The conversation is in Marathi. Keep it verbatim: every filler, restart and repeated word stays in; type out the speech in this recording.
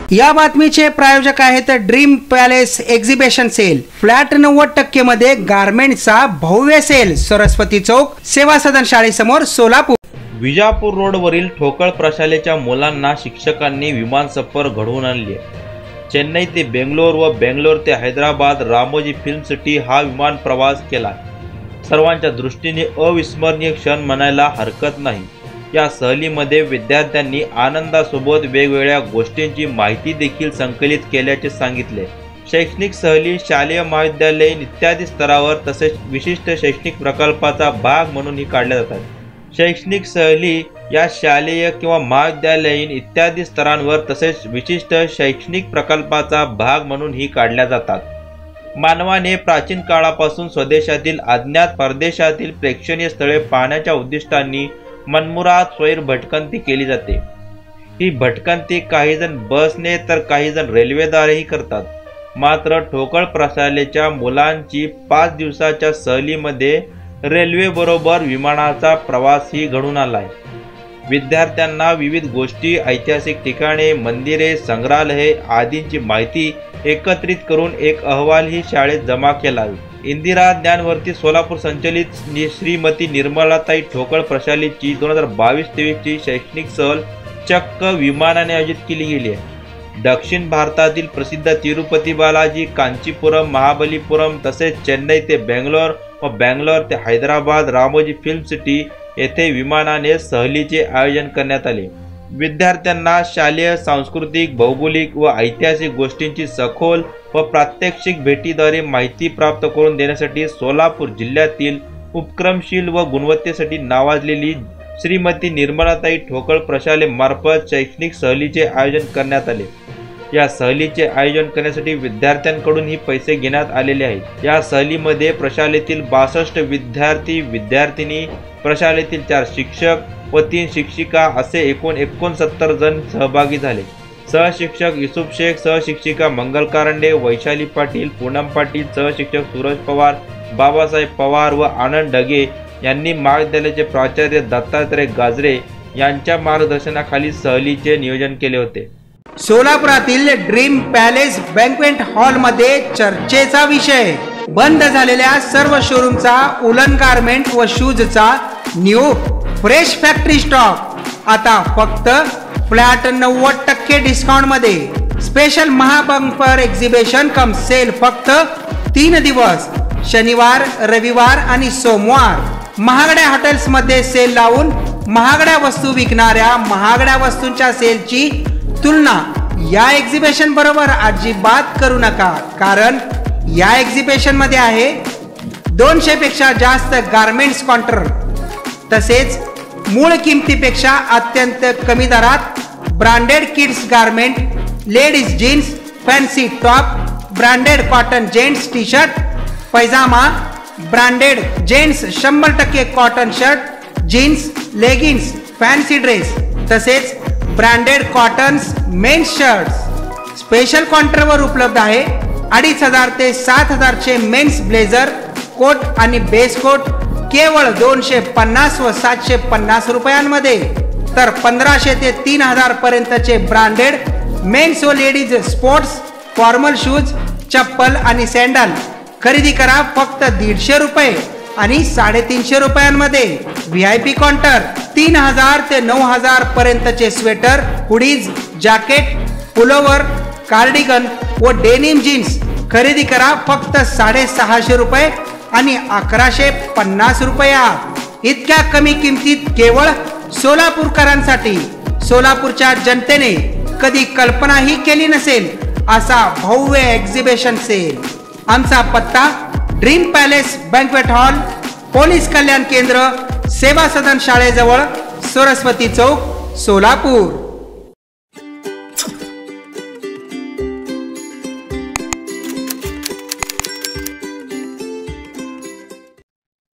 या बातमीचे प्रायोजक आहेत dream palace exhibition sale. Flat नव्वद टक्के मध्ये गारमेंटचा भव्य सेल। सरस्वती चौक, सेवा सदन शाळेसमोर, सोलापूर। विजापूर रोडवरील ठोकळ प्रशालेच्या मुलांना शिक्षकांनी विमान सफर घडवून आणली आहे। चेन्नई ते बेंगलोर व बेंगलोर ते हैदराबाद रामोजी फिल्म सिटी हा विमान प्रवास केला। सर्वांच्या दृष्टीने अविस्मरणीय क्षण म्हणायला हरकत नाही। या सहलीमध्ये विद्यार्थ्यांनी आनंदासोबत वेगवेगळ्या गोष्टींची माहिती देखील संकलित केल्याचे सांगितले। शैक्षणिक सहली शालेय, महाविद्यालयीन इत्यादी स्तरावर तसेच विशिष्ट शैक्षणिक प्रकल्पाचा भाग म्हणूनही काढल्या जातात। शैक्षणिक सहली या शालेय किंवा महाविद्यालयीन इत्यादी स्तरांवर तसेच विशिष्ट शैक्षणिक प्रकल्पाचा भाग म्हणूनही काढल्या जातात। मानवाने प्राचीन काळापासून स्वदेशातील अज्ञात परदेशातील प्रेक्षणीय स्थळे पाहण्याच्या उद्दिष्टांनी मनमुराद स्वैर भटकंती केली जाते। ही भटकंती काही जण बसने तर काही जण रेल्वेद्वारेही करतात। मात्र ठोकळ प्रशालेच्या मुलांची पाच दिवसाच्या सहलीमध्ये रेल्वे बरोबर विमानाचा प्रवासही घडून आलाय। विद्यार्थ्यांना विविध गोष्टी, ऐतिहासिक ठिकाणे, मंदिरे, संग्रहालये आदींची माहिती एकत्रित करून एक अहवाल ही शाळेत जमा केला। इंदिरा ज्ञानवर्ती सोलापूर संचलित श्रीमती निर्मलाताई ठोकळ प्रशालेची दोन हजार बावीस तेवीस ची शैक्षणिक सहल चक्क विमानाने आयोजित केली गेली आहे। दक्षिण भारतातील प्रसिद्ध तिरुपती बालाजी, कांचीपुरम, महाबलीपुरम तसेच चेन्नई ते बेंगलोर व बेंगलोर ते हैदराबाद रामोजी फिल्म सिटी येथे विमानाने सहलीचे आयोजन करण्यात आले। विद्यार्थ्यांना शालेय, सांस्कृतिक, भौगोलिक व ऐतिहासिक गोष्टींची सखोल व प्रात्यक्षिक भेटीद्वारे माहिती प्राप्त करून देण्यासाठी सोलापूर जिल्ह्यातील उपक्रमशील व गुणवत्तेसाठी नावाजलेली श्रीमती निर्मलाताई ठोकळ प्रशाले मार्फत शैक्षणिक सहलीचे आयोजन करण्यात आले। या सहलीचे आयोजन करण्यासाठी विद्यार्थ्यांकडूनही पैसे घेण्यात आलेले आहेत। या सहलीमध्ये प्रशालेतील बासष्ट विद्यार्थी विद्यार्थिनी, प्रशालेतील चार शिक्षक व तीन शिक्षिका असे एकूण एकोणसत्तर जण सहभागी झाले। सहशिक्षक युसुफ शेख, सहशिक्षिका मंगल कारंडे, वैशाली पाटील, पूनम पाटील, सहशिक्षक सूरज पवार, बाबासाहेब पवार व आनंद ढगे यांनी महाविद्यालयाचे प्राचार्य दत्तात्रय गाजरे यांच्या मार्गदर्शनाखाली सहलीचे नियोजन केले होते। सोलापुरातील ड्रीम पॅलेस बँक्वेट हॉल मध्ये चर्चेचा विषय बंद झालेल्या सर्व शोरूमचा उलन गारमेंट व शूजचा न्यू फ्रेश फॅक्टरी स्टॉक आता फक्त फ्लॅट नव्वद टक्के डिस्काउंट मध्ये। स्पेशल महाबंपर एक्झिबिशन कम सेल फक्त तीन दिवस, शनिवार, रविवार आणि सोमवार। महागड्या हॉटेल्स मध्ये सेल लावून महागड्या वस्तू विकणाऱ्या महागड्या वस्तूंच्या सेलची तुलना या एक्झिबिशन बरोबर अजिबात करू नका, कारण या एक्झिबिशन मध्ये आहे दोनशे पेक्षा जास्त गारमेंट्स काउंटर तसेच मूळ किमतीपेक्षा अत्यंत कमी दरात branded kids garment, ladies jeans, fancy top, branded cotton gents T shirt, पैजामा, ब्रँडेड जेंट्स शंभर टक्के cotton shirt, jeans, leggings, fancy dress तसेच branded cottons men's shirts special काउंटरवर उपलब्ध आहे। अडीच हजार ते सात हजारचे मेन्स ब्लेझर, कोट आणि बेस कोट केवळ दोनशे पन्नास व सातशे पन्नास रुपयांमध्ये, तर पंधराशे ते तीन हजार पर्यंतचे ब्रँडेड मेन्स व लेडीज स्पोर्ट्स फॉर्मल शूज, चप्पल आणि सँडल खरेदी करा फक्त दीडशे रुपये आणि साडेतीनशे रुपयांमध्ये। व्ही आय पी काउंटर तीन हजार ते नऊ हजार पर्यंतचे sweater, hoodies, jacket, pullover, cardigan व डेनिम जीन्स खरेदी करा फक्त साडेसहाशे रुपये आणि अकराशे पन्नास रुपयात। इतक्या कमी किमतीत केवळ सोलापूरकरांसाठी। सोलापूरच्या जनतेने कधी कल्पनाही केली नसेल असा भव्य एक्झिबिशन सेल। आमचा पत्ता Dream Palace banquet hall, police कल्याण केंद्र, सेवा सदन शाळेजवळ, सरस्वती चौक, सोलापूर।